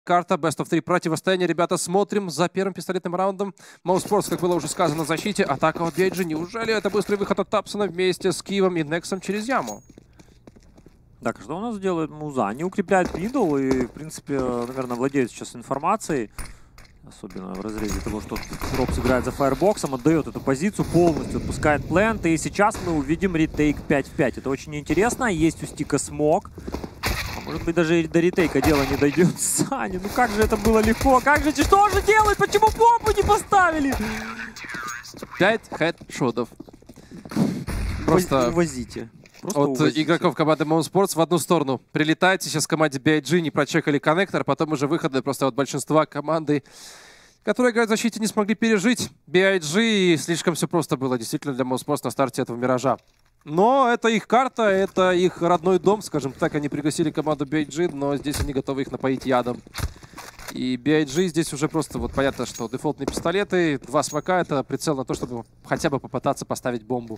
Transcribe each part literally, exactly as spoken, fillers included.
Карта Best of три противостояние. Ребята, смотрим за первым пистолетным раундом. Mousesports, как было уже сказано, в защите. Атака от би ай джи. Неужели это быстрый выход от Тапсона вместе с Киевом и Нексом через яму? Так, что у нас делает Муза? Они укрепляют мидл и, в принципе, наверное, владеют сейчас информацией. Особенно в разрезе того, что Робс играет за фаербоксом, отдает эту позицию полностью, отпускает плент. И сейчас мы увидим ретейк пять в пять. Это очень интересно. Есть у Стика смог. А может быть, даже до ретейка дело не дойдет. Саня, ну как же это было легко. Как же, что же делают? Почему бомбу не поставили? Пять хедшотов. Просто увозите. Просто от увозите. Игроков команды Mousesports в одну сторону прилетает. Сейчас в команде би ай джи не прочекали коннектор, потом уже выходы просто от большинства команды, которые играют в защите, не смогли пережить би ай джи, и слишком все просто было действительно для Mousesports на старте этого миража. Но это их карта, это их родной дом, скажем так. Они пригласили команду би ай джи, но здесь они готовы их напоить ядом. И би ай джи здесь уже просто вот понятно, что дефолтные пистолеты, два смока, это прицел на то, чтобы хотя бы попытаться поставить бомбу.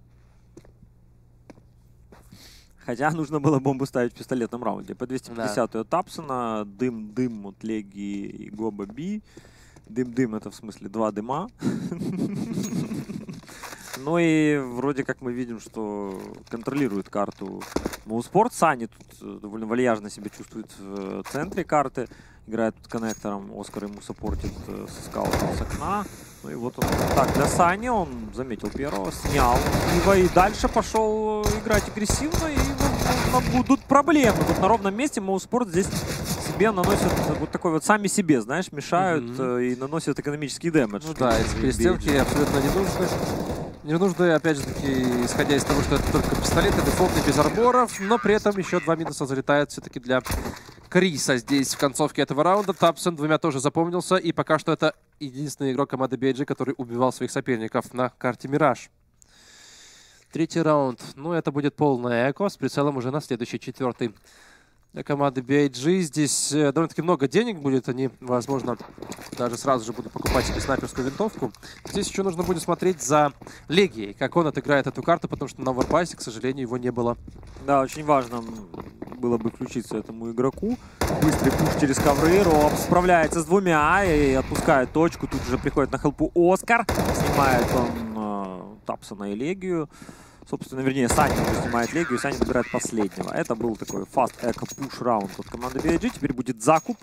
Хотя нужно было бомбу ставить в пистолетном раунде. По двести пятьдесят да. От Тапсона, дым-дым от Леги и Гоба Би. Дым-дым это в смысле два дыма. Ну и вроде как мы видим, что контролирует карту Mousesports. Сани тут довольно вальяжно себя чувствует в центре карты. Играет под коннектором. Оскар ему саппортит со скаутом с окна. Ну и вот он. Так, для Сани он заметил первого, снял его и дальше пошел играть агрессивно. И возможно, будут проблемы. Вот на ровном месте Mousesports здесь себе наносят вот такой вот сами себе, знаешь, мешают mm-hmm. и наносят экономический дэмэдж. Ну да, эти перестрелки абсолютно не нужны. Не нужны, опять же таки, исходя из того, что это только пистолеты, дефолтные без арборов, но при этом еще два минуса залетают все-таки для Криса здесь в концовке этого раунда. Тапсон двумя тоже запомнился, и пока что это единственный игрок команды би ай джи, который убивал своих соперников на карте Мираж. Третий раунд. Ну, это будет полное эко с прицелом уже на следующий, четвертый. Для команды би ай джи здесь э, довольно-таки много денег будет. Они, возможно, даже сразу же будут покупать себе снайперскую винтовку. Здесь еще нужно будет смотреть за Легией, как он отыграет эту карту, потому что на Варпасе, к сожалению, его не было. Да, очень важно было бы включиться этому игроку. Быстрый пуш через ковры. Робс справляется с двумя и отпускает точку. Тут же приходит на хелпу Оскар. Снимает он э, Тапсона и Легию. Собственно, вернее, Сани уже снимает Легию, и Сани набирает последнего. Это был такой фаст эко пуш раунд от команды би ай джи. Теперь будет закуп.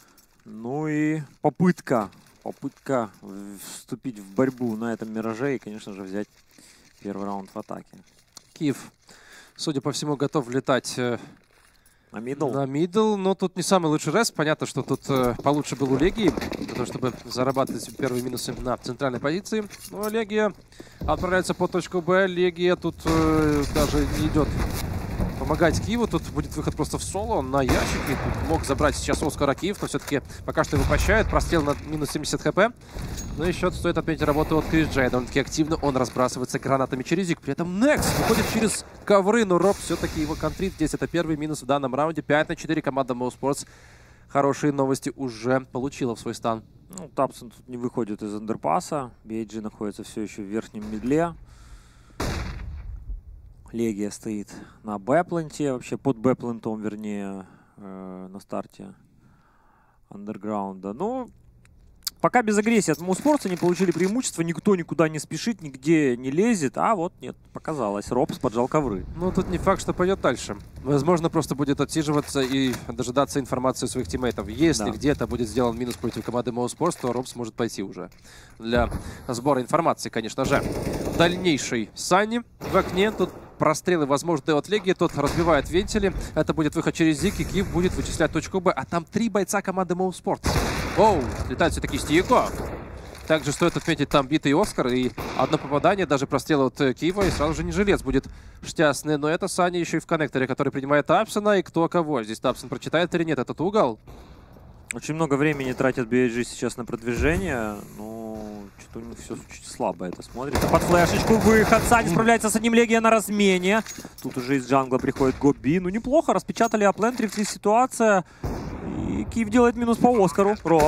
Ну и попытка. Попытка вступить в борьбу на этом мираже и, конечно же, взять первый раунд в атаке. Киев, судя по всему, готов влетать на мидл. На мидл, но тут не самый лучший респ. Понятно, что тут э, получше был у Легии, для того, чтобы зарабатывать первые минусы на центральной позиции. Но Легия отправляется по точку Б. Легия тут э, даже не идет помогать Киеву. Тут будет выход просто в соло на ящики. Тут мог забрать сейчас Оскара Киев, но все-таки пока что его прощают. Прострел на минус семьдесят хп. Ну и еще стоит отметить работу от Крис Джей. Довольно-таки активно он разбрасывается гранатами через зиг. При этом Некс выходит через ковры, но Роб все-таки его контрит. Здесь это первый минус в данном раунде. пять на четыре команда Mousesports. Хорошие новости уже получила в свой стан. Ну, Тапсон тут не выходит из андерпаса. би ай джи находится все еще в верхнем мидле. Легия стоит на Б-пленте, вообще под Б-плентом, вернее, э, на старте андерграунда. Ну, пока без агрессии от Mousesports они получили преимущество, никто никуда не спешит, нигде не лезет, а вот нет, показалось, Робс поджал ковры. Ну, тут не факт, что пойдет дальше. Возможно, просто будет отсиживаться и дожидаться информации своих тиммейтов. Если да. где-то будет сделан минус против команды Mousesports, то Робс может пойти уже для сбора информации, конечно же. Дальнейший Сани в окне, тут прострелы возможны от Легии, тот разбивает вентили. Это будет выход через зиг, и Киев будет вычислять точку Б. А там три бойца команды Mousesports. Оу, летает все-таки Стико. Также стоит отметить там битый Оскар и одно попадание, даже прострел от Киева, и сразу же не жилец будет штясный. Но это Сани еще и в коннекторе, который принимает Тапсона, и кто кого. Здесь Тапсон прочитает или нет этот угол. Очень много времени тратит би ай джи сейчас на продвижение, но что-то у них все очень слабо это смотрится. Под флешечку выход. Сани справляется с одним, Легия на размене. Тут уже из джангла приходит Гоби. Ну неплохо, распечатали аплен, три в три ситуация. И Киев делает минус по Оскару. Робс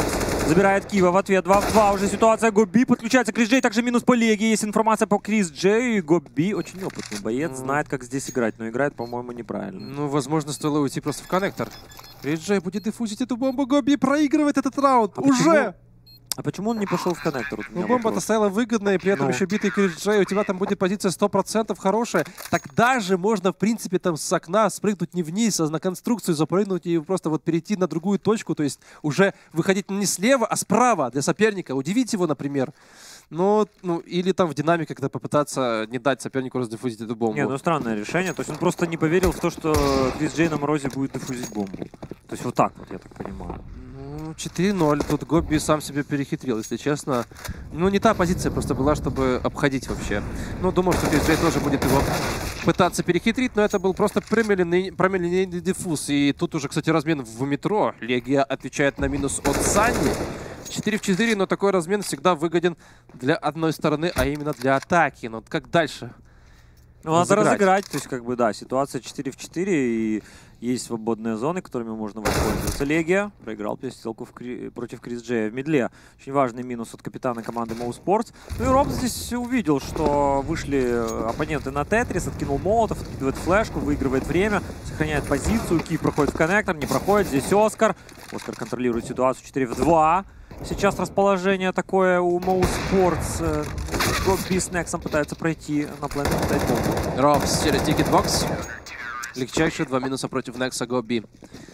Забирает Кива в ответ. два в два уже ситуация. Гоби подключается. Крис Джей также минус по Леге. Есть информация по Крис Джей. Гоби очень опытный боец. Знает, как здесь играть. Но играет, по-моему, неправильно. Ну, возможно, стоило уйти просто в коннектор. Крис Джей будет диффузить эту бомбу. Гоби проигрывает этот раунд. А Уже! Почему? А почему он не пошел в коннектор? Вот ну, бомба-то стояла выгодная, и при этом ну. еще битый Крис Джей. У тебя там будет позиция сто процентов хорошая. Тогда же можно, в принципе, там с окна спрыгнуть не вниз, а на конструкцию запрыгнуть и просто вот перейти на другую точку. То есть уже выходить не слева, а справа для соперника. Удивить его, например. Ну, ну, или там в динамике когда попытаться не дать сопернику раздиффузить эту бомбу. Не, ну странное решение. То есть он просто не поверил в то, что Крис Джей на морозе будет диффузить бомбу. То есть вот так вот, я так понимаю. четыре ноль. Тут Гоби сам себя перехитрил, если честно. Ну, не та позиция просто была, чтобы обходить вообще. Ну, думал, что Крис Джей тоже будет его пытаться перехитрить, но это был просто промедленный диффуз. И тут уже, кстати, размен в метро. Легия отвечает на минус от Санни. четыре в четыре, но такой размен всегда выгоден для одной стороны, а именно для атаки. Но как дальше? Ну, надо разыграть. То есть, как бы, да, ситуация четыре в четыре, и есть свободные зоны, которыми можно воспользоваться. Легия проиграл перестрелку в кри... против Крис Джея в мидле. Очень важный минус от капитана команды Моуспортс. Ну и Роб здесь увидел, что вышли оппоненты на Тетрис, откинул молотов, откидывает флешку, выигрывает время, сохраняет позицию. Киев проходит в коннектор, не проходит. Здесь Оскар. Оскар контролирует ситуацию четыре в два. Сейчас расположение такое у Моуспортс. Гоби с Нексом пытаются пройти на планету, дать бомбу. Робс через тикетбокс. Легчайшие два минуса против Некса Гоби.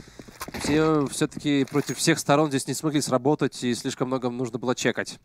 Все все-таки против всех сторон здесь не смогли сработать, и слишком много нужно было чекать.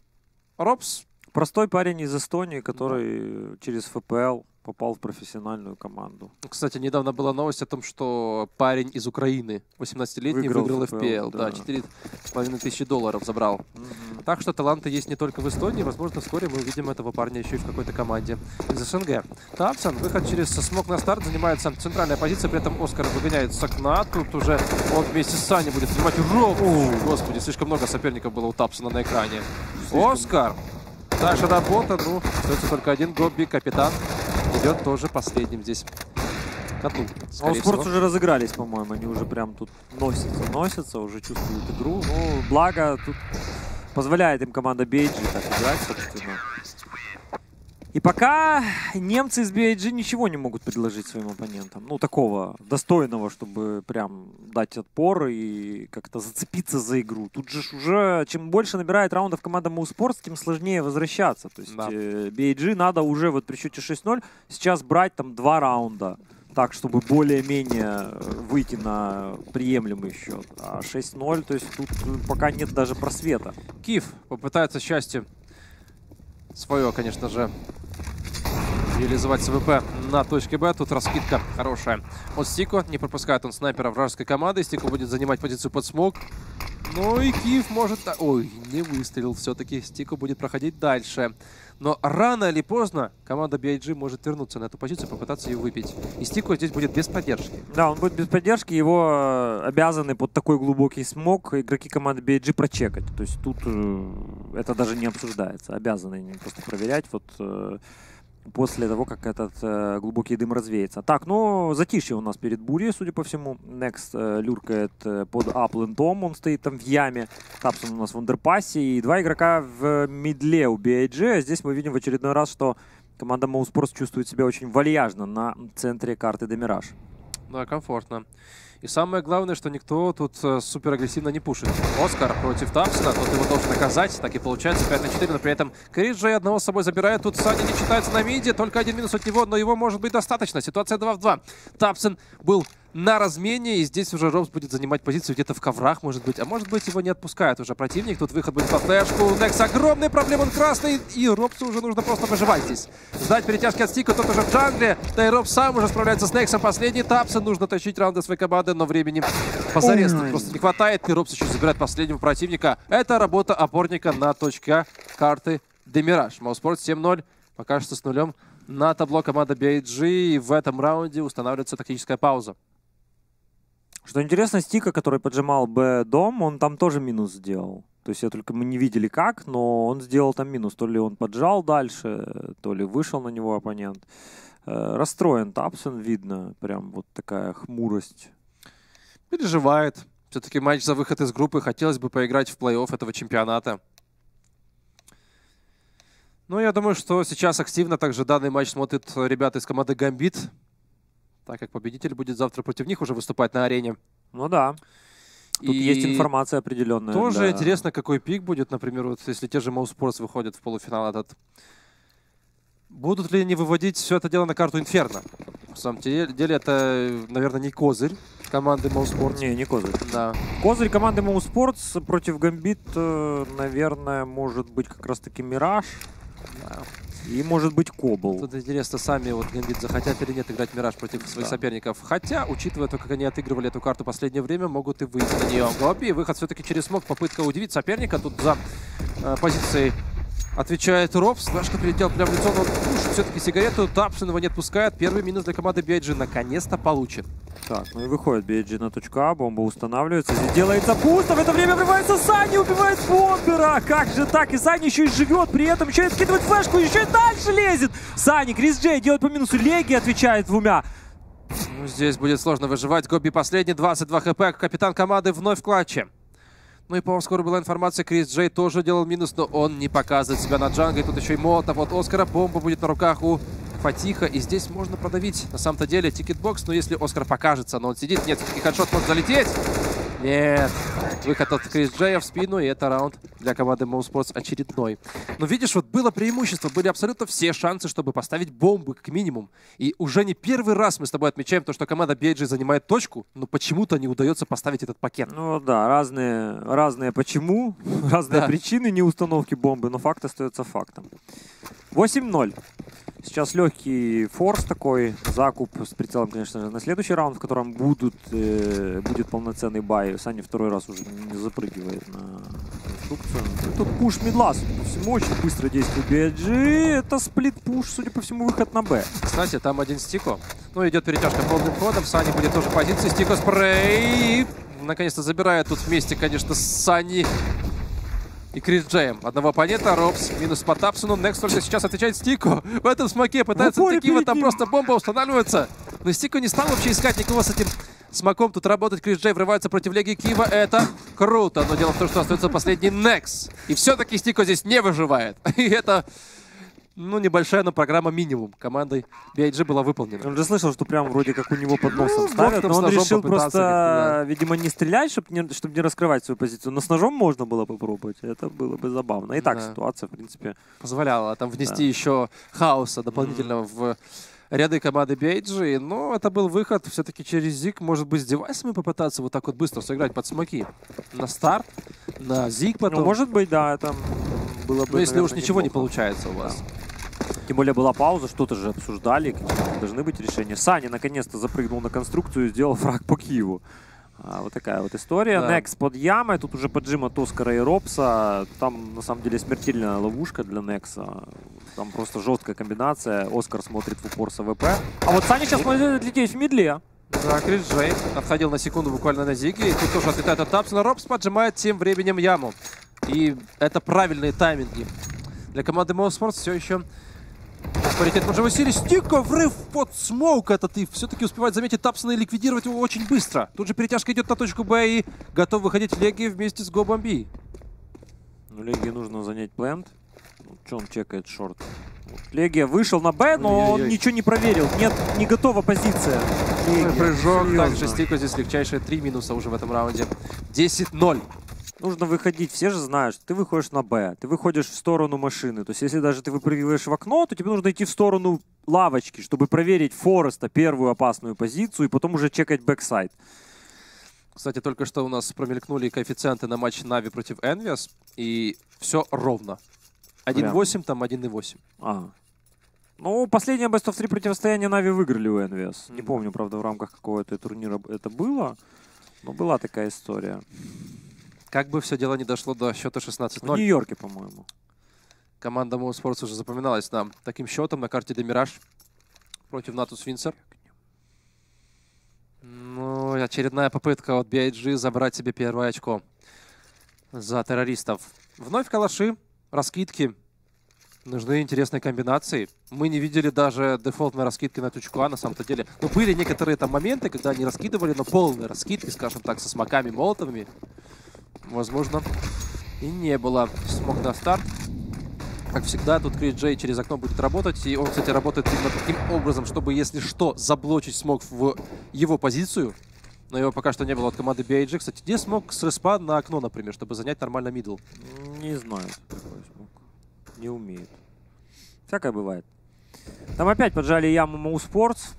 Робс. Простой парень из Эстонии, который через эф пэ эл попал в профессиональную команду. Кстати, недавно была новость о том, что парень из Украины, восемнадцатилетний, выиграл, выиграл эф пэ эл. Да, да четыре с половиной тысячи долларов забрал. Mm-hmm. Так что таланты есть не только в Эстонии. Возможно, вскоре мы увидим этого парня еще и в какой-то команде из эс эн гэ. Тапсон, выход через смог на старт, занимается центральная позиция. При этом Оскар выгоняет с окна. Тут уже он вместе с Саней будет занимать Роб. Господи, слишком много соперников было у Тапсона на экране. Слишком... Оскар. Дальше работа. Ну, остается только один. Гоби, капитан. Идет тоже последним здесь. Коту, а у Спортс уже разыгрались, по-моему. Они уже прям тут носятся, носятся, уже чувствуют игру. Ну, благо, тут позволяет им команда би эй джи так играть, собственно. И пока немцы из би эй джи ничего не могут предложить своим оппонентам. Ну, такого достойного, чтобы прям дать отпор и как-то зацепиться за игру. Тут же уже, чем больше набирает раундов команда Моуспортс, тем сложнее возвращаться. То есть да. э, би эй джи надо уже вот при счете шесть ноль сейчас брать там два раунда. Так, чтобы более-менее выйти на приемлемый счет. А шесть ноль, то есть тут пока нет даже просвета. Киев попытается счастье свое, конечно же, реализовать с АВП на точке Б. Тут раскидка хорошая от Стико. Не пропускает он снайпера вражеской команды. Стико будет занимать позицию под смог. Ну и Киев может... Ой, не выстрелил все-таки. Стико будет проходить дальше. Но рано или поздно команда би эй джи может вернуться на эту позицию и попытаться ее выпить. И Стико здесь будет без поддержки. Да, он будет без поддержки. Его обязаны под такой глубокий смог игроки команды би эй джи прочекать. То есть тут э, это даже не обсуждается. Обязаны просто проверять вот э, после того, как этот э, глубокий дым развеется. Так, ну, затишье у нас перед бурей, судя по всему. Некст э, люркает э, под аплентом. Он стоит там в яме. Тапсон у нас в андерпассе. И два игрока в мидле у би эй джи. Здесь мы видим в очередной раз, что команда Моуспортс чувствует себя очень вальяжно на центре карты Демираж. Да, комфортно. И самое главное, что никто тут э, супер агрессивно не пушит. Оскар против Тапсона, тот его должен наказать. Так и получается пять на четыре, но при этом Крис Джей одного с собой забирает. Тут Саня не читается на миде, только один минус от него, но его может быть достаточно. Ситуация два в два. Тапсон был на размене, и здесь уже Робс будет занимать позицию где-то в коврах, может быть. А может быть, его не отпускает уже противник. Тут выход будет по флешку. У Некс огромные проблемы, он красный, и Робсу уже нужно просто выживать здесь. Ждать перетяжки от Стика, тот уже в джангле. Да и Робс сам уже справляется с Нексом. Последний Тапсон, нужно тащить раунды своей команды, но времени позарез просто не хватает. И Робс еще забирает последнего противника. Это работа опорника на точке карты Демираж. Моуспортс семь ноль, пока что с нулем на табло команда би эй джи. И в этом раунде устанавливается тактическая пауза. Что интересно, Стика, который поджимал Б-дом, он там тоже минус сделал. То есть я только мы не видели как, но он сделал там минус. То ли он поджал дальше, то ли вышел на него оппонент. Э, расстроен Тапсон, видно. Прям вот такая хмурость. Переживает. Все-таки матч за выход из группы. Хотелось бы поиграть в плей-офф этого чемпионата. Ну, я думаю, что сейчас активно также данный матч смотрят ребята из команды Гамбит, так как победитель будет завтра против них уже выступать на арене. Ну да. Тут и есть информация определенная. Тоже для... интересно, какой пик будет, например, вот если те же Моуспортс выходят в полуфинал этот. Будут ли они выводить все это дело на карту Инферно? На самом деле, это, наверное, не козырь команды Моуспортс. Не, не козырь. Да. Козырь команды Моуспортс против Гамбит, наверное, может быть как раз-таки Мираж. Да. И может быть Кобл. Тут интересно, сами вот Гамбит захотят или нет играть Мираж против своих да. соперников. Хотя, учитывая то, как они отыгрывали эту карту в последнее время, могут и выйти на нее. Голуби, выход все-таки через смог, попытка удивить соперника. Тут за э, позицией отвечает Робс. Флешка прилетел прямо в лицо, но он пушит все-таки сигарету. Тапсон его не отпускает. Первый минус для команды би ай джи наконец-то получен. Так, ну и выходит би ай джи на точку А, бомба устанавливается, здесь делается пусто, в это время врывается Санни, убивает бомбера! Как же так? И Санни еще и живет, при этом еще и откидывает флешку, еще и дальше лезет! Санни, Крис Джей делает по минусу, Леги отвечает двумя. Ну, здесь будет сложно выживать. Гоби последний, двадцать два хп, капитан команды вновь в клатче. Ну и, по-моему, скоро была информация, Крис Джей тоже делал минус, но он не показывает себя на джанго. И тут еще и молотов от Оскара, бомба будет на руках у Фатиха, и здесь можно продавить, на самом-то деле, тикетбокс, но если Оскар покажется, но он сидит, нет, все-таки хедшот может залететь. Нет, выход от Крис Джея в спину, и это раунд для команды Моуспортс очередной. Но видишь, вот было преимущество, были абсолютно все шансы, чтобы поставить бомбы, как минимум. И уже не первый раз мы с тобой отмечаем то, что команда би ай джи занимает точку, но почему-то не удается поставить этот пакет. Ну да, разные, разные почему, разные да. причины неустановки бомбы, но факт остается фактом. восемь ноль. Сейчас легкий форс такой, закуп с прицелом, конечно же, на следующий раунд, в котором будут, э, будет полноценный бай. Саня второй раз уже не запрыгивает на конструкцию. Тут пуш мидла, судя по всему, очень быстро действует би ай джи. Это сплит-пуш, судя по всему, выход на Б. Кстати, там один Стико. Ну, идет перетяжка полным ходом. Саня будет тоже в позиции. Стико спрей. Наконец-то забирает тут вместе, конечно, с Саней и Крис Джеем. Одного оппонента, Робс, минус по Тапсону. Некст только сейчас отвечает Стико. В этом смоке пытается Текива, там просто бомба устанавливается. Но Стико не стал вообще искать никого с этим смоком. Тут работать Крис Джей, врывается против Леги Кива. Это круто. Но дело в том, что остается последний Некс. И все-таки Стико здесь не выживает. И это, ну, небольшая, но программа минимум командой би ай джи была выполнена. Он же слышал, что прям вроде как у него под носом ну, ставят, но он решил просто, да. видимо, не стрелять, чтобы не, чтобы не раскрывать свою позицию. Но с ножом можно было попробовать. Это было бы забавно. И так да. ситуация, в принципе, позволяла там внести да. еще хаоса дополнительного mm-hmm. в ряды команды би ай джи. Но это был выход все-таки через Зиг. Может быть, с девайсами попытаться вот так вот быстро сыграть под смоки. На старт, на Зиг потом. Ну, может быть, да, это было бы, но если наверное, уж ничего неплохо. не получается у вас. Да. Тем более была пауза, что-то же обсуждали, какие должны быть решения. Саня наконец-то запрыгнул на конструкцию и сделал фраг по Киеву. А, вот такая вот история. Да. Некс под ямой. Тут уже поджима Оскара и Робса. Там на самом деле смертельная ловушка для Некса. Там просто жесткая комбинация. Оскар смотрит в упор с АВП. А вот Саня сейчас может лететь в мидле. Да, Крис Джей отходил на секунду буквально на Зиге. И тут тоже отлетает от Тапсона. Робс поджимает тем временем яму. И это правильные тайминги. Для команды Моуспортс все еще паритет может усилить. Стико, врыв под смоук этот. И все-таки успевает заметить Тапсона и ликвидировать его очень быстро. Тут же перетяжка идет на точку Б и готов выходить Леги вместе с Гобомби. Ну, Леги нужно занять плент. Ну, что он чекает шорт? Вот. Легия вышел на Б, но Ой-ой-ой. он ничего не проверил. Нет, не готова позиция. Легия. Прыжок. Также Стико здесь легчайшие три минуса уже в этом раунде. десять ноль. Нужно выходить, все же знают, что ты выходишь на Б, ты выходишь в сторону машины. То есть, если даже ты выпрыгиваешь в окно, то тебе нужно идти в сторону лавочки, чтобы проверить Фореста, первую опасную позицию, и потом уже чекать бэксайд. Кстати, только что у нас промелькнули коэффициенты на матч Нави против Envious, и все ровно. один восемь, там один восемь. А. Ну, последнее Best of три противостояние Нави выиграли у Envious. Mm-hmm. Не помню, правда, в рамках какого-то турнира это было, но была такая история. Как бы все дело не дошло до счета шестнадцать ноль. В Нью-Йорке, по-моему. Команда Моуспортс уже запоминалась нам таким счетом на карте Демираж против Натус Винсер. Ну, очередная попытка от би ай джи забрать себе первое очко за террористов. Вновь калаши, раскидки. Нужны интересные комбинации. Мы не видели даже дефолтной раскидки на точку А на самом-то деле. Но были некоторые там моменты, когда они раскидывали, но полные раскидки, скажем так, со смоками, молотовыми. Возможно, и не было. Смог на старт. Как всегда, тут Крис Джей через окно будет работать. И он, кстати, работает именно таким образом, чтобы, если что, заблочить смог в его позицию. Но его пока что не было от команды би эй джи. Кстати, где смог с респа на окно, например, чтобы занять нормально мидл? Не знаю, какой смог. Не умеет. Всякое бывает. Там опять поджали яму Моуспортс.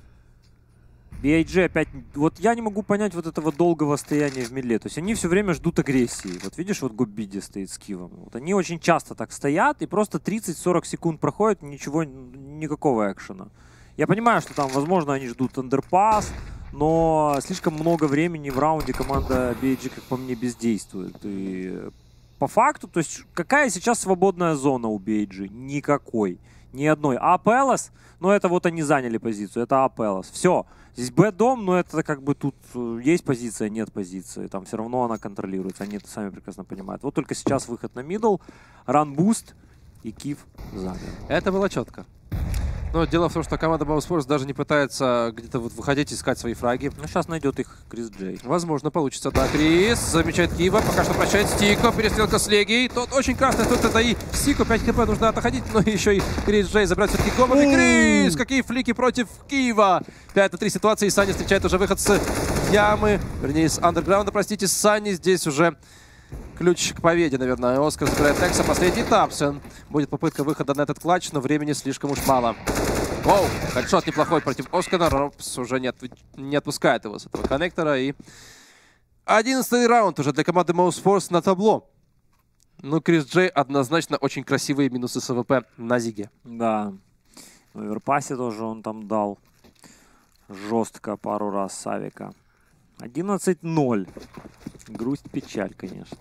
би эй джи опять... Вот я не могу понять вот этого долгого стояния в мидле. То есть они все время ждут агрессии. Вот видишь, вот Гоббиди стоит с Кивом. Вот они очень часто так стоят, и просто тридцать-сорок секунд проходит, ничего, никакого экшена. Я понимаю, что там, возможно, они ждут андерпас, но слишком много времени в раунде команда би эй джи, как по мне, бездействует. И по факту, то есть какая сейчас свободная зона у би эй джи? Никакой. Ни одной. А пи эл эс, ну это вот они заняли позицию, это а пи эл эс. Все. Здесь Б-дом, но это как бы тут есть позиция, нет позиции. Там все равно она контролируется, они это сами прекрасно понимают. Вот только сейчас выход на мидл, ран-буст и Кив замер. Это было четко. Но дело в том, что команда Mouseport даже не пытается где-то вот выходить, искать свои фраги. Ну, сейчас найдет их Крис Джей. Возможно, получится. Да, Крис замечает Кива, пока что прощает Стико, перестрелка с Легией. Тот очень красный, тут это и Стико, пять хп, нужно отходить, но еще и Крис Джей забрать все-таки комнаты. Крис, какие флики против Кива. пять на три ситуации, и Саня встречает уже выход с ямы, вернее, с андерграунда, простите, Саня здесь уже... Ключ к победе, наверное. Оскар забирает Текса. Последний Тапсен. Будет попытка выхода на этот клатч, но времени слишком уж мало. Оу, хедшот неплохой против Оскара. Робс уже не, от... не отпускает его с этого коннектора. И одиннадцатый раунд уже для команды Mouseport на табло. Ну, Крис Джей однозначно очень красивые минусы с АВП на Зиге. Да. В оверпасе тоже он там дал жестко пару раз Савика. одиннадцать ноль. Грусть, печаль, конечно.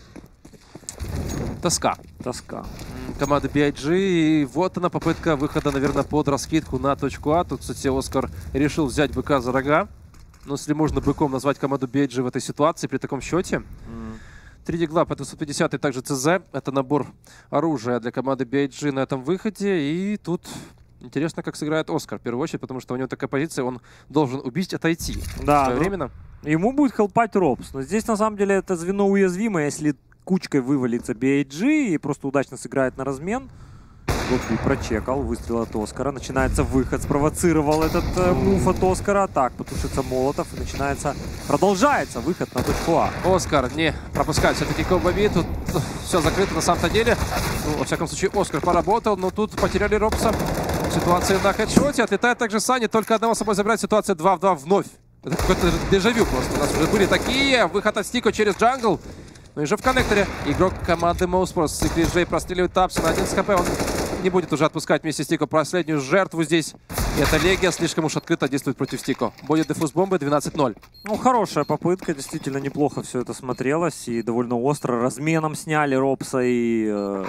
Тоска. Тоска. Команда би эй джи. И вот она, попытка выхода, наверное, под раскидку на точку А. Тут, кстати, Оскар решил взять быка за рога. Ну, если можно быком назвать команду би эй джи в этой ситуации, при таком счете. Mm. три дигла по двести пятьдесят и также ЦЗ. Это набор оружия для команды би эй джи на этом выходе. И тут... Интересно, как сыграет Оскар. В первую очередь, потому что у него такая позиция, он должен убить, отойти. Да, своевременно. Ну, ему будет хелпать Робс. Но здесь, на самом деле, это звено уязвимое. Если кучкой вывалится би эй джи и просто удачно сыграет на размен. Гобби прочекал. Выстрел от Оскара. Начинается выход. Спровоцировал этот э, мув от Оскара. Так, потушится Молотов. И начинается... Продолжается выход на точку А. Оскар не пропускает все-таки комбо-би. Тут все закрыто на самом-то деле. Ну, во всяком случае, Оскар поработал, но тут потеряли Робса. Ситуация на хедшоте. Отлетает также Сани. Только одного с собой забирает. Ситуация два в два вновь. Это какой-то дежавю просто. У нас уже были такие. Выход от Стико через джангл. Ну и же в коннекторе. Игрок команды Mouseport. Крис Джей простреливает Тапсона. один с хп. Он не будет уже отпускать вместе с Стико последнюю жертву здесь. И эта Легия слишком уж открыто действует против Стико. Будет дефуз бомбы двенадцать ноль. Ну, хорошая попытка. Действительно неплохо все это смотрелось. И довольно остро. Разменом сняли Робса и э,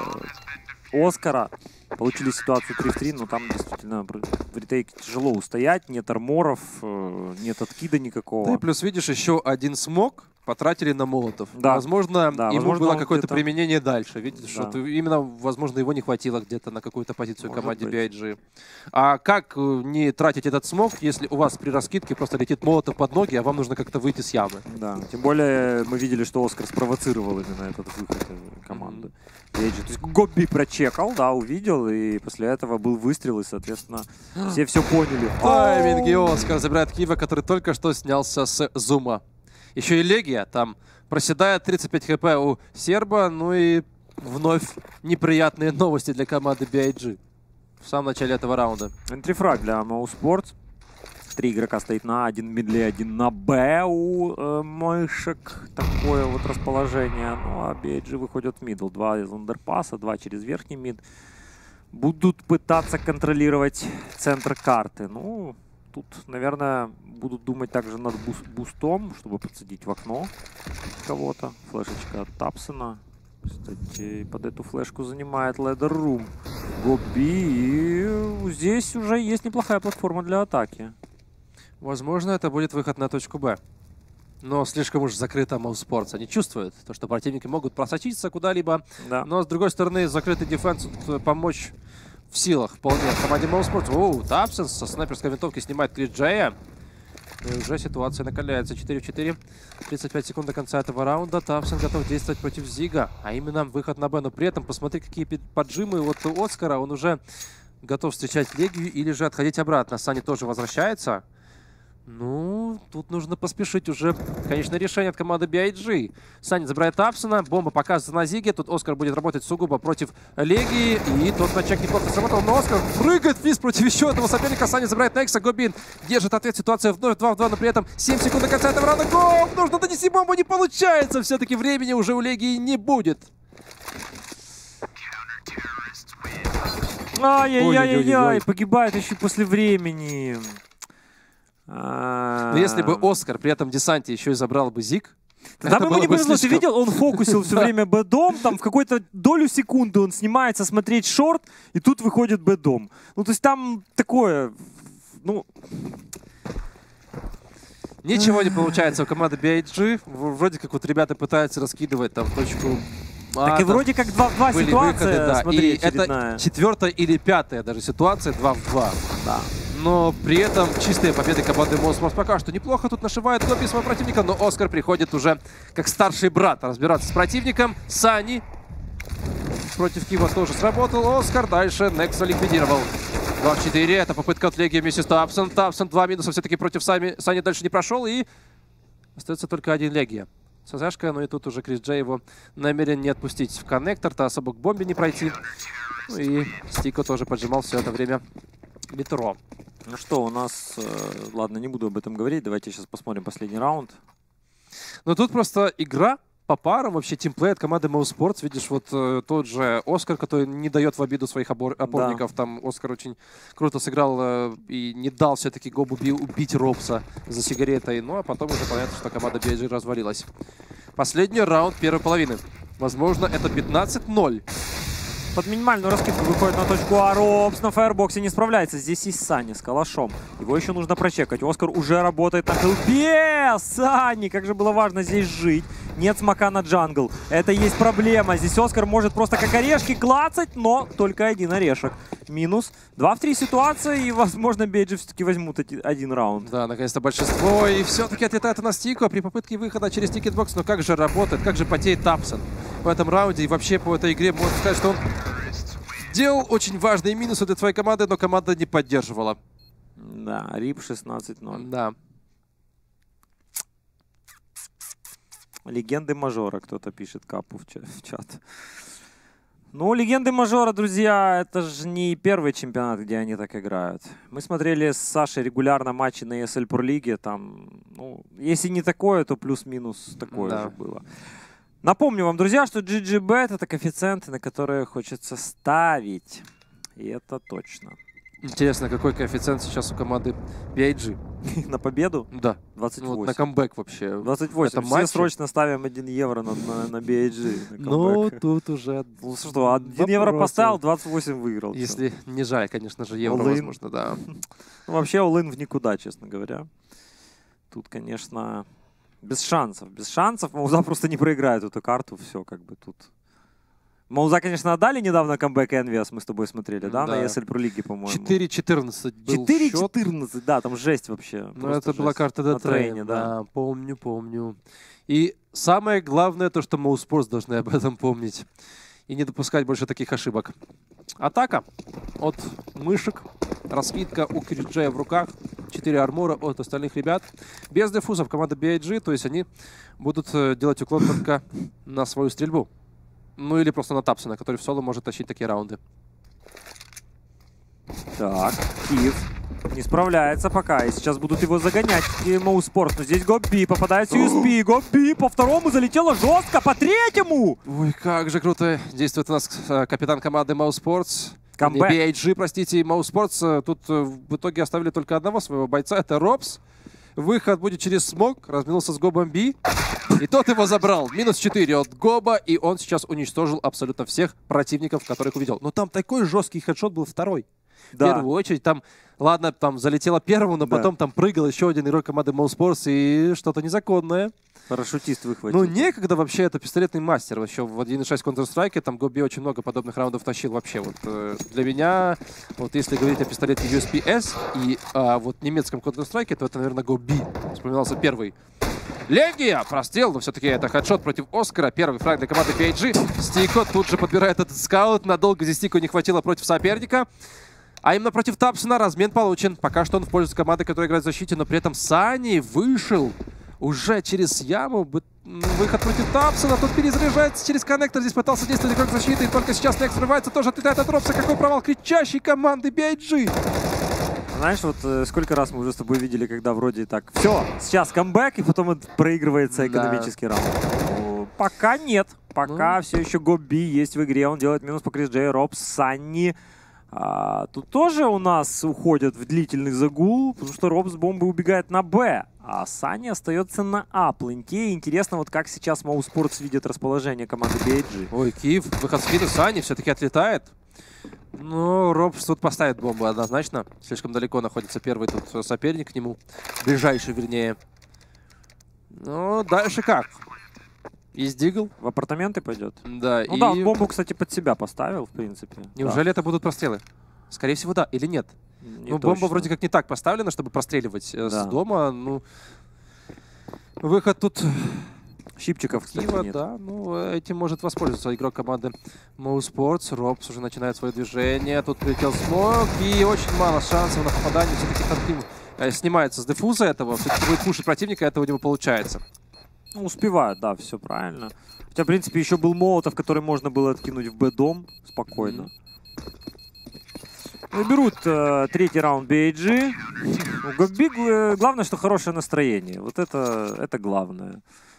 Оскара. Получили ситуацию три в три, но там действительно в ретейке тяжело устоять. Нет арморов, нет откида никакого. Да и плюс, видишь, еще один смог потратили на Молотов. Да. Возможно, да, ему возможно, было какое-то применение дальше. Да. Видишь, что именно, возможно, его не хватило где-то на какую-то позицию Может команде быть. би эй джи. А как не тратить этот смог, если у вас при раскидке просто летит Молотов под ноги, а вам нужно как-то выйти с ямы? Да, тем более мы видели, что Оскар спровоцировал именно этот выход команды. Mm-hmm. би эй джи. То есть Гобби прочекал, да, увидел, и после этого был выстрел, и, соответственно, все все поняли. Тайминги Оскар забирает Кива, который только что снялся с зума. Еще и Легия там проседает, тридцать пять хп у серба, ну и вновь неприятные новости для команды би эй джи в самом начале этого раунда. Энтрифраг для Mouseport. Три игрока стоит на А, один в мидле, один на Б у э, мышек. Такое вот расположение. Ну а би эй джи выходят в мидл. Два из андерпаса, два через верхний мид. Будут пытаться контролировать центр карты. Ну, тут, наверное, будут думать также над бус бустом, чтобы подсадить в окно кого-то. Флешечка от Тапсона. Кстати, под эту флешку занимает Leather Room Гобби. И здесь уже есть неплохая платформа для атаки. Возможно, это будет выход на точку Б. Но слишком уж закрыто Mouseport. Они чувствуют, то, что противники могут просочиться куда-либо. Да. Но, с другой стороны, закрытый дефенс помочь в силах вполне в команде Mousesports. Оу, Тапсенс со снайперской винтовки снимает Криджея. И уже ситуация накаляется. четыре в четыре. тридцать пять секунд до конца этого раунда. Тапсен готов действовать против Зига. А именно выход на Б. Но при этом посмотри, какие поджимы вот у Оскара. Он уже готов встречать Легию или же отходить обратно. Сани тоже возвращается. Ну, тут нужно поспешить уже. Конечно, решение от команды би ай джи. Сани забирает Тапсона. Бомба показывается на Зиге. Тут Оскар будет работать сугубо против Легии. И тот начек неплохо сработал. Но Оскар прыгает вниз против еще одного соперника. Сани забирает Некса. Гобин держит ответ. Ситуация вновь два в два. Но при этом семь секунд до конца этого раунда. Гол! Нужно донести бомбу. Не получается. Все-таки времени уже у Легии не будет. Ай-яй-яй-яй-яй. Погибает еще после времени. Но если бы Оскар при этом десанте еще и забрал бы Зиг, тогда бы ему не повезло. Ты видел, он фокусил все время Б-дом, там в какую-то долю секунды он снимается смотреть шорт, и тут выходит Б-дом. Ну, то есть там такое, ну... Ничего не получается у команды би ай джи. Вроде как вот ребята пытаются раскидывать там точку... Так а, и вроде как два в два ситуация, выходы, да. смотри, и это четвертая или пятая даже ситуация, два в два. Да. Но при этом чистые победы команды Mousesports пока что неплохо тут нашивает Гоби своего противника, но Оскар приходит уже как старший брат разбираться с противником. Сани против Кива тоже сработал. Оскар дальше Некса ликвидировал. два в четыре. Это попытка от Легии вместе с Тапсон. Тапсон два минуса все-таки против Сани. Сани дальше не прошел. И остается только один Легия. СЗшка, но и тут уже Криджей его намерен не отпустить в коннектор-то особо к бомбе не пройти. Ну и Стико тоже поджимал все это время метро. Ну что, у нас... Э, ладно, не буду об этом говорить. Давайте сейчас посмотрим последний раунд. Но тут просто игра по парам, вообще тимплей от команды Mousesports. Видишь, вот э, тот же Оскар, который не дает в обиду своих опорников. Да. Там Оскар очень круто сыграл э, и не дал все-таки Гобу убить Робса за сигаретой. Ну, а потом уже понятно, что команда би ай джи развалилась. Последний раунд первой половины. Возможно, это пятнадцать ноль. Под минимальную раскидку выходит на точку, а Робс на фаербоксе не справляется. Здесь есть Сани с калашом. Его еще нужно прочекать. Оскар уже работает на хелпе. Сани, как же было важно здесь жить. Нет смока на джангл. Это и есть проблема. Здесь Оскар может просто как орешки клацать, но только один орешек. Минус. два в три ситуация, и, возможно, би ай джи все-таки возьмут один раунд. Да, наконец-то большинство. И все-таки отлетает на Стико при попытке выхода через тикетбокс. Но как же работает, как же потеет Тапсон в этом раунде и вообще по этой игре. Можно сказать, что он делал очень важные минусы для своей команды, но команда не поддерживала. Да, рип шестнадцать ноль. Да. Легенды мажора, кто-то пишет Капу в, ча в чат. Ну, легенды мажора, друзья, это же не первый чемпионат, где они так играют. Мы смотрели с Сашей регулярно матчи на и эс эл Pro League. Там, ну, если не такое, то плюс-минус такое да. же было. Напомню вам, друзья, что джи джи бет это коэффициенты, на которые хочется ставить. И это точно. Интересно, какой коэффициент сейчас у команды би ай джи? На победу? Да. двадцать восемь. Вот на камбэк вообще. двадцать восемь. Все матчи. Срочно ставим один евро на, на, на би ай джи. Ну, тут уже... Ну, что, один евро поставил, двадцать восемь выиграл. Если все. Не жаль, конечно же, евро, возможно, да. Ну, вообще, all-in в никуда, честно говоря. Тут, конечно, без шансов. Без шансов. Мауза просто не проиграет эту карту. Все, как бы тут... Мауза, конечно, отдали недавно камбэк Envious, мы с тобой смотрели, да, да. на и эс эл Pro League, по-моему. четыре четырнадцать был четыре четырнадцать, да, там жесть вообще. Ну, это жесть. Была карта до трейна, да. да. Помню, помню. И самое главное то, что Mousesports должны об этом помнить. И не допускать больше таких ошибок. Атака от мышек. Раскидка у Криджея в руках. четыре армора от остальных ребят. Без дефузов команда би ай джи, то есть они будут делать уклон только на свою стрельбу. Ну или просто на Тапсона, который в соло может тащить такие раунды. Так, Киев не справляется пока. И сейчас будут его загонять Mousesports. Но здесь Гоби попадает с ю эс пи. Гоби по второму залетело жестко, по третьему! Ой, как же круто действует у нас капитан команды Mousesports. Камбэк. би ай джи, простите, Mousesports. Тут в итоге оставили только одного своего бойца. Это Робс. Выход будет через смог. Разминулся с Гобом Би. И тот его забрал. Минус четыре от Гоба. И он сейчас уничтожил абсолютно всех противников, которых увидел. Но там такой жесткий хедшот был второй. Да. В первую очередь. Там, ладно, там залетело первому, но Да. потом там прыгал еще один игрок команды MouseSports и что-то незаконное. Парашютист выхватил. Ну, некогда вообще, это пистолетный мастер. Еще в один шесть Counter-Strike там Гоби очень много подобных раундов тащил вообще. Вот э, для меня, вот если говорить о пистолете ю эс пи эс и э, вот немецком Counter-Strike, то это, наверное, Гоби. Вспоминался первый. Легия! Прострел, но все-таки это хедшот против Оскара. Первый фраг для команды пи эй джи. Стико тут же подбирает этот скаут. Надолго здесь Стико не хватило против соперника. А именно против Тапсона размен получен. Пока что он в пользу команды, которая играет в защите, но при этом Сани вышел уже через яму. Выход против Тапсона. Тут перезаряжается через коннектор. Здесь пытался действовать как защита. И только сейчас Некс срывается. Тоже отлетает от Робса. Какой провал кричащей команды пи эй джи. Знаешь, вот э, сколько раз мы уже с тобой видели, когда вроде так, все, сейчас камбэк, и потом это проигрывается экономический да. раунд. Ну, пока нет. Пока ну. все еще Гоби есть в игре. Он делает минус по Крис Джей, Робс, Санни. А, тут тоже у нас уходят в длительный загул, потому что Робс бомбы убегает на Б, а Санни остается на А пленте. Интересно, вот как сейчас MouseSports видит расположение команды пи эй джи. Ой, Киев, выход с виду, Санни все-таки отлетает. Ну, Робс тут поставит бомбу однозначно. Слишком далеко находится первый тут соперник к нему. Ближайший, вернее. Ну, дальше как? Из Дигл. В апартаменты пойдет? Да. Ну и... да, он бомбу, кстати, под себя поставил, в принципе. Неужели да. это будут прострелы? Скорее всего, да. Или нет? Не ну, точно. Бомба вроде как не так поставлена, чтобы простреливать да. с дома. Ну, выход тут... Щипчиков, кстати, Кива, нет. да, ну, этим может воспользоваться игрок команды MouseSports. Робс уже начинает свое движение. Тут прилетел смог, и очень мало шансов на попадание. Все-таки Тантим э, снимается с дефуза этого. Все-таки будет пушить противника, этого у него получается. Ну, успевает, да, все правильно. Хотя, в принципе, еще был Молотов, который можно было откинуть в Б-дом спокойно. Mm-hmm. Берут э, третий раунд би эй джи. У Гоби э, главное, что хорошее настроение. Вот это, это главное.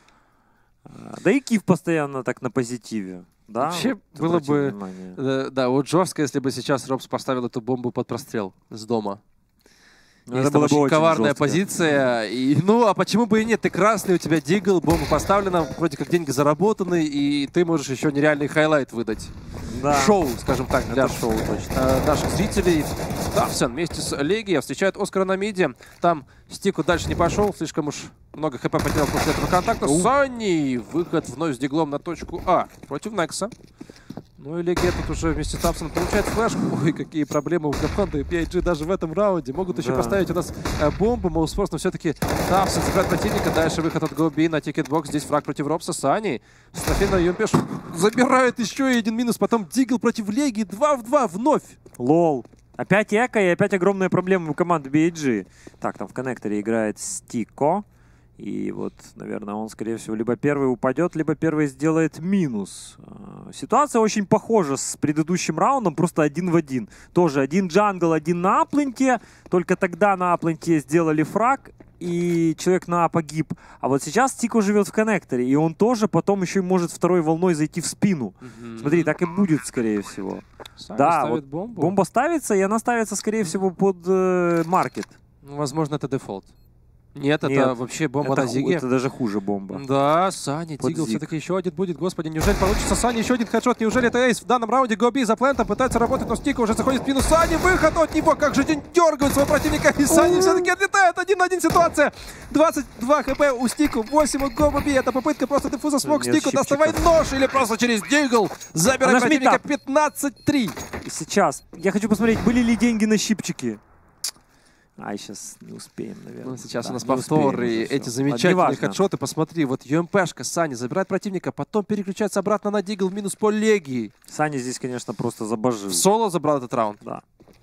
Да и Киев постоянно так на позитиве. Да, вообще вот, было бы... Э, да, вот жестко, если бы сейчас Робс поставил эту бомбу под прострел с дома. Ну, это была очень коварная жестко. позиция. И, ну, а почему бы и нет? Ты красный, у тебя Дигл, бомба поставлена, вроде как деньги заработаны, и ты можешь еще нереальный хайлайт выдать. Да. Шоу, скажем так, для шоу, точно. Э, наших зрителей. Тапсон вместе с Легией встречает Оскара на миде. Там Стику дальше не пошел, слишком уж много хп потерял после этого контакта. Санни! Выход вновь с диглом на точку А против Некса. Ну и Легия тут уже вместе с Тапсоном получает флешку. Ой, какие проблемы у команды пи эй джи даже в этом раунде. Могут еще да. поставить у нас э, бомбу. MouseSports, но все-таки Тапсон забирает противника. Дальше выход от Гоби на тикетбокс. Здесь фраг против Робса. Санни. Стафина Юмпеш забирает еще и один минус. Потом Дигл против Легии. два в два вновь. Лол. Опять эко и опять огромные проблемы у команды би эй джи. Так, там в коннекторе играет Стико. И вот, наверное, он, скорее всего, либо первый упадет, либо первый сделает минус. Ситуация очень похожа с предыдущим раундом, просто один в один. Тоже один джангл, один на апленте. Только тогда на апленте сделали фраг, и человек на А погиб. А вот сейчас Стико живет в коннекторе, и он тоже потом еще может второй волной зайти в спину. Mm-hmm. Смотри, так и будет, скорее всего. Сами да, вот бомбу. Бомба ставится, и она ставится, скорее всего, под э, маркет. Ну, возможно, это дефолт. Нет, Нет, это вообще бомба это на Зиге. Это даже хуже бомба. Да, Санни, Дигл все-таки еще один будет. Господи, неужели получится Санни еще один хедшот? Неужели это эйс в данном раунде? Гоби за плентом пытается работать, но Стико уже заходит в спину. Санни, выход от него! Как же день дергает своего противника. И Санни все-таки отлетает. Один на один ситуация. двадцать два хп у Стико, восемь у Гоби. Это попытка просто дефуза смог. Стико, доставай нож или просто через Дигл. Забирай противника пятнадцать три. Сейчас, я хочу посмотреть, были ли деньги на щипчики. Ай, сейчас не успеем, наверное. Ну, сейчас да, у нас повтор, и эти замечательные хедшоты. Посмотри, вот ЮМПшка, Санни забирает противника, потом переключается обратно на Дигл, минус по Легии. Санни здесь, конечно, просто забожил. В соло забрал этот раунд. Да.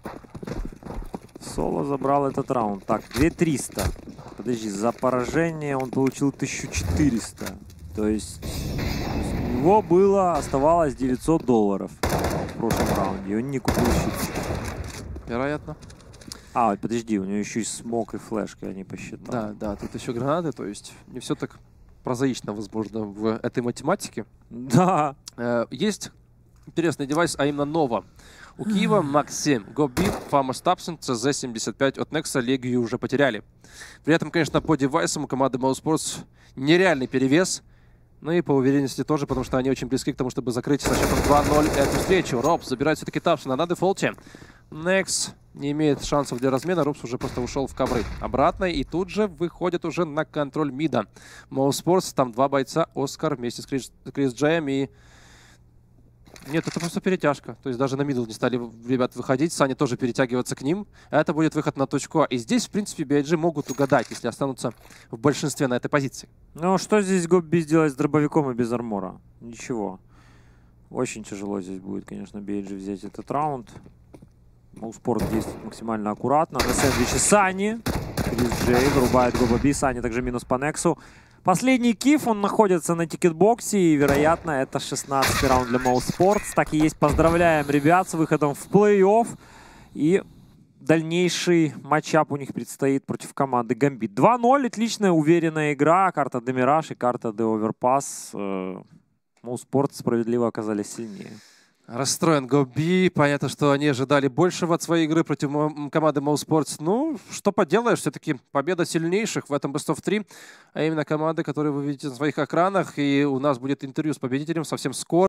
В соло забрал этот раунд. Так, две тысячи триста. Подожди, за поражение он получил тысячу четыреста. То есть у него было, оставалось девятьсот долларов в прошлом раунде. И он не купил щит. Вероятно. А, подожди, у него еще и смог и флешка, я не посчитал. Да, да, тут еще гранаты, то есть не все так прозаично, возможно, в этой математике. Да. Э, есть интересный девайс, а именно Nova. У Киева макс семь, Гоби, Famous Tapson, си зет семьдесят пять от Некса, Легию уже потеряли. При этом, конечно, по девайсам у команды MouseSports нереальный перевес. Ну и по уверенности тоже, потому что они очень близки к тому, чтобы закрыть со счетом два ноль эту встречу. Робс забирает все-таки Тапсона на дефолте. Некс не имеет шансов для размена. Рубс уже просто ушел в ковры обратно. И тут же выходит уже на контроль мида. Моуспортс, там два бойца. Оскар вместе с Крис, Крис Джеем и... Нет, это просто перетяжка. То есть даже на мидл не стали ребят выходить. Саня тоже перетягиваться к ним. А это будет выход на точку А. И здесь, в принципе, би ай джи могут угадать, если останутся в большинстве на этой позиции. Ну, что здесь Гобби сделать с дробовиком и без армора? Ничего. Очень тяжело здесь будет, конечно, би ай джи взять этот раунд. Моуспорт действует максимально аккуратно. На сэндвиче Сани. Крис Джей вырубает Гобби. Сани также минус по Нексу. Последний киф, он находится на тикетбоксе, и, вероятно, это шестнадцатый раунд для Моуспортс. Так и есть. Поздравляем ребят с выходом в плей-офф. И дальнейший матчап у них предстоит против команды Гамбит. два ноль, отличная, уверенная игра. Карта де Мираж и карта де Оверпас. Моуспортс справедливо оказались сильнее. Расстроен Гобби. Понятно, что они ожидали большего от своей игры против команды Моуспортс. Ну, что поделаешь, все-таки победа сильнейших в этом Best of три. А именно команды, которые вы видите на своих экранах. И у нас будет интервью с победителем совсем скоро.